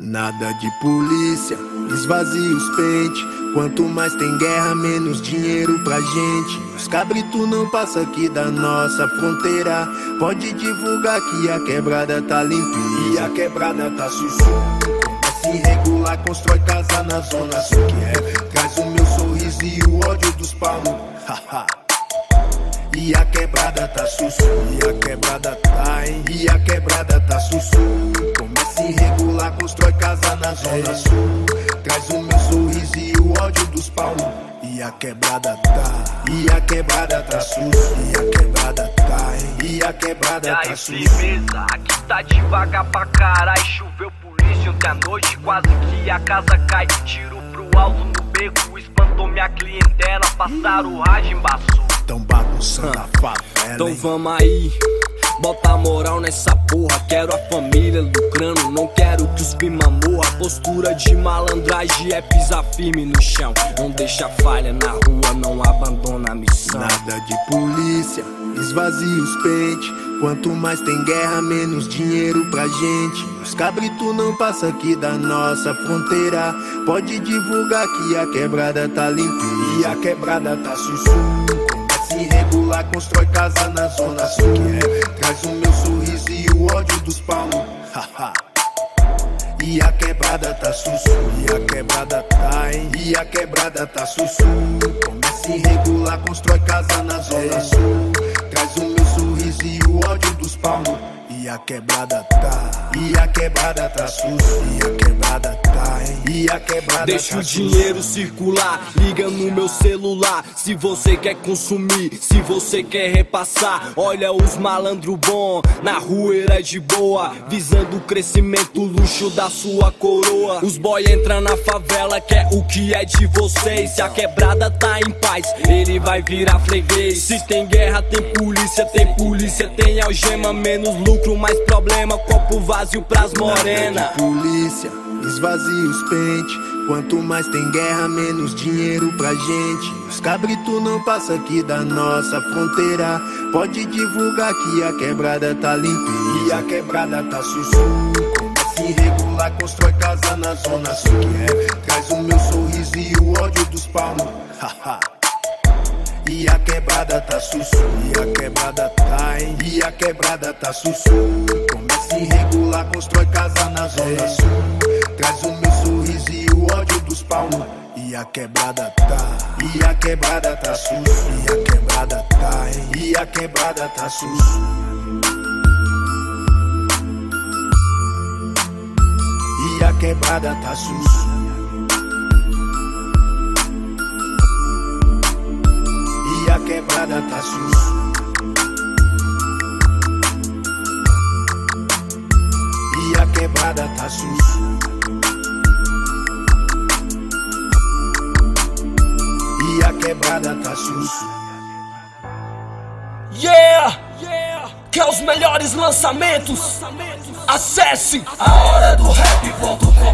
Nada de polícia, esvazia os pente. Quanto mais tem guerra, menos dinheiro pra gente. Os cabritos não passam aqui da nossa fronteira. Pode divulgar que a quebrada tá limpinha e a quebrada tá sussu. Começa irregular, constrói casa na zona sul, que é. Traz o meu sorriso e o ódio dos palmos. Haha. E a quebrada tá sussu, e a quebrada tá, hein? E a quebrada tá sussu. Começa irregular, constrói casa na zona sul. Traz o meu sorriso e o ódio dos palmos. E a quebrada tá, e a quebrada tá sussu. E a quebrada tá, hein? E a quebrada tá sussu. Firmeza, aqui tá devagar pra caralho. Choveu polícia ontem à noite, quase que a casa cai. Tiro pro alto no beco, espantou minha clientela. Passaram o rádio, embaçou. Tão bagunçando a favela, então hein? vamos aí, bota a moral nessa porra. Quero a família lucrando, não quero que os pima morra. Postura de malandragem é pisar firme no chão. Não deixa falha na rua, não abandona a missão. Nada de polícia, esvazia os pente. Quanto mais tem guerra, menos dinheiro pra gente. Os cabritos não passam aqui da nossa fronteira. Pode divulgar que a quebrada tá limpinha e a quebrada tá sussu. Irregular, constrói casa na zona sul, que é. Traz o meu sorriso e o ódio dos palmos. Haha. E a quebrada tá sussu, e a quebrada tá, hein? E a quebrada tá sussu. Começa irregular, constrói casa na zona sul. Traz o meu sorriso e o ódio dos palmos. E a quebrada tá, e a quebrada tá sussu. E a quebrada tá, hein? E a quebrada deixa tá o dinheiro circular, liga no meu celular. Se você quer consumir, se você quer repassar. Olha os malandro bom, na rua era de boa. Visando o crescimento, o luxo da sua coroa. Os boy entram na favela, quer o que é de vocês. Se a quebrada tá em paz, ele vai virar freguês. Se tem guerra, tem polícia, tem algema. Menos lucro, mais problema, copo vazio pras morena. Polícia, esvazia os pente. Quanto mais tem guerra, menos dinheiro pra gente. Os cabritos não passam aqui da nossa fronteira. Pode divulgar que a quebrada tá limpinha e a quebrada tá sussu. Começa irregular, constrói casa na zona sul, que é. Traz o meu sorriso e o ódio dos palmos. Haha. E a quebrada tá sussu, e a quebrada tá, hein? E a quebrada tá sussu. Começa irregular, constrói casa na zona sul. Traz o meu sorriso e o ódio dos palmos. E a quebrada tá, e a quebrada tá sussu. E a quebrada tá, hein? E a quebrada tá sussu. E a quebrada tá sussu. E a quebrada tá sussu. E a quebrada tá sussu. E a quebrada tá sussu. Yeah! Quer os melhores lançamentos? Acesse ahoradorap.com